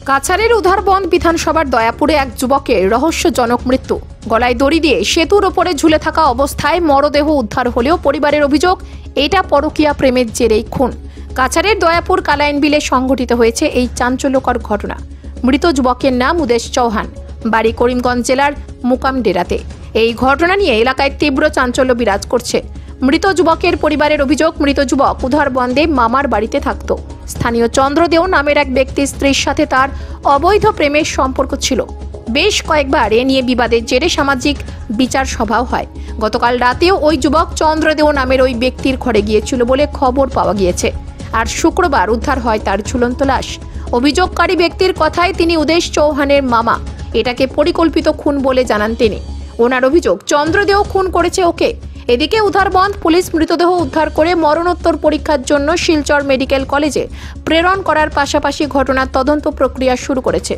কাছাড়ের উধারবন্দ বিধানসভার দয়াপুরে এক যুবকের রহস্যজনক মৃত্যু। গলায় দড়ি দিয়ে সেতুর ওপরে ঝুলে থাকা অবস্থায় মরদেহ উদ্ধার হলেও পরিবারের অভিযোগ এটা পরকীয়া প্রেমের জেরেই খুন। কাছাড়ের দয়াপুর কালাইন বিলে সংঘটিত হয়েছে এই চাঞ্চল্যকর ঘটনা। মৃত যুবকের নাম উদেশ চৌহান, বাড়ি করিমগঞ্জ জেলার মুকামডেরাতে। এই ঘটনা নিয়ে এলাকায় তীব্র চাঞ্চল্য বিরাজ করছে। মৃত যুবকের পরিবারের অভিযোগ, মৃত যুবক উধারবন্দে মামার বাড়িতে থাকত। স্থানীয় চন্দ্রদেও নামের এক ব্যক্তির স্ত্রীর সাথে তার অবৈধ প্রেমের সম্পর্ক ছিল। বেশ কয়েকবার এ নিয়ে বিবাদের জেরে সামাজিক বিচার সভাও হয়। গতকাল রাতেও ওই যুবক চন্দ্রদেও নামের ওই ব্যক্তির ঘরে গিয়েছিল বলে খবর পাওয়া গিয়েছে। আর শুক্রবার উদ্ধার হয় তার ঝুলন্ত লাশ। অভিযোগকারী ব্যক্তির কথায় তিনি উদেশ চৌহানের মামা। এটাকে পরিকল্পিত খুন বলে জানান তিনি। ওনার অভিযোগ, চন্দ্রদেও খুন করেছে ওকে। এদিকে উধারবন্দ পুলিশ মৃতদেহ উদ্ধার করে মরণোত্তর পরীক্ষার জন্য শিলচর মেডিকেল কলেজে প্রেরণ করার পাশাপাশি ঘটনার তদন্ত প্রক্রিয়া শুরু করেছে।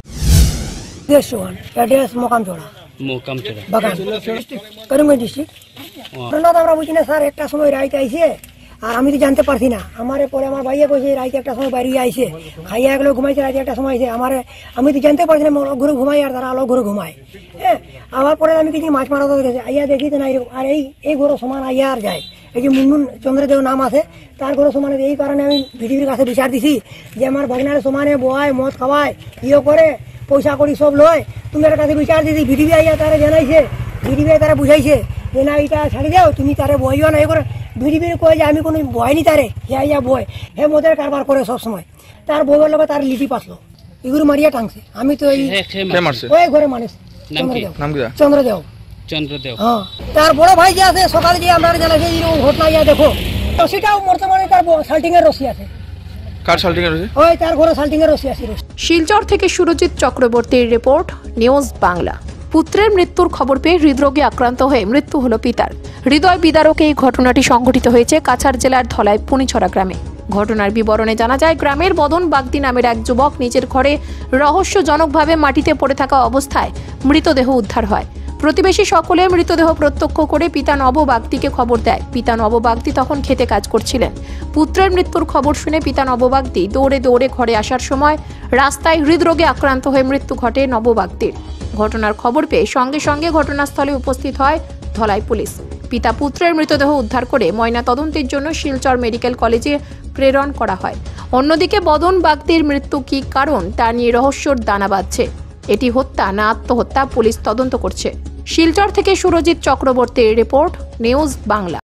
আর আমি তো জানতে পারছি না, আমার পরে আমার ভাইয়া কইছে রাইতে একটা সময় বাইরে আইছে, খাইয়া গেলে ঘুমাইছে, রাইতে একটা সময় আইছে। আমি তো জানতে পারছি না, ঘুরে ঘুমাই আর তারা আলো ঘুরে ঘুমায়। হ্যাঁ, আমার পরে আমি কিছু মাছ মারা গেছে, আইয়া দেখি তো নাই। আর এই ঘরে সমান আইয়া আর যায়। এই যে মুনমুন চন্দ্রদেও নাম আছে, তার ঘরে সমান। এই কারণে আমি ভিডিওর কাছে বিচার দিছি যে আমার ভাগনার সমানে বয়, মদ খাওয়ায়, ইয়ে করে, পয়সা করি সব লয়। তুমি এর কাছে বিচার দিছি। ভিডিও আইয়া তারা জানাইছে, ভিডিও তারা বুঝাইছে যে না, এটা ছাড়ি দাও, তুমি তারে বইও না। এ করে ভিডিও কয়ে যে আমি কোনো বয়নি তারে, ইয়া বয় হে মদের কারবার করে সবসময়। তার বউয়ের লগে তার লিপি পাতলো, এগুলো মারিয়া টাংছে। আমি তো ওই ঘরে মানুষ চন্দ্রদেও। হ্যাঁ, তার বড় ভাই যে আছে, সকালে যে আমরা জানাইছি এরকম ঘটনা, ইয়া দেখো। সেটাও বর্তমানে তার সাল্টিং এর রশি আছে। শিলচর থেকে সুরজিৎ চক্রবর্তীর রিপোর্ট, নিউজ বাংলা। পুত্রের মৃত্যুর খবর পেয়ে হৃদরোগে আক্রান্ত হয়ে মৃত্যু হলো পিতার। হৃদয় বিদারক এই ঘটনাটি সংঘটিত হয়েছে কাছাড় জেলার ধলাই পুনিছড়া গ্রামে। ঘটনার বিবরণে জানা যায়, গ্রামের বদন বাগদি নামের এক যুবক নিজের ঘরে রহস্যজনকভাবে মাটিতে পড়ে থাকা অবস্থায় মৃতদেহ উদ্ধার হয়। প্রতিবেশী সকলে মৃতদেহ প্রত্যক্ষ করে পিতা নব বাগদিকে খবর দেয়। পিতা নব বাগদি তখন খেতে কাজ করছিলেন। পুত্রের মৃত্যুর খবর শুনে পিতা নব বাগদি দৌড়ে দৌড়ে ঘরে আসার সময় রাস্তায় হৃদরোগে আক্রান্ত হয়ে মৃত্যু ঘটে নব বাগদির। ঘটনার খবর পেয়ে সঙ্গে সঙ্গে ঘটনাস্থলে উপস্থিত হয় ধলাই পুলিশ। পিতা পুত্রের মৃতদেহ উদ্ধার করে ময়না তদন্তের জন্য শিলচর মেডিকেল কলেজে প্রেরণ করা হয়। অন্যদিকে বদন বাগদির মৃত্যু কি কারণ তা নিয়ে রহস্যর দানা বাঁধছে। এটি হত্যা না আত্মহত্যা পুলিশ তদন্ত করছে। শিলচর থেকে সুরজিৎ চক্রবর্তীর রিপোর্ট, নিউজ বাংলা।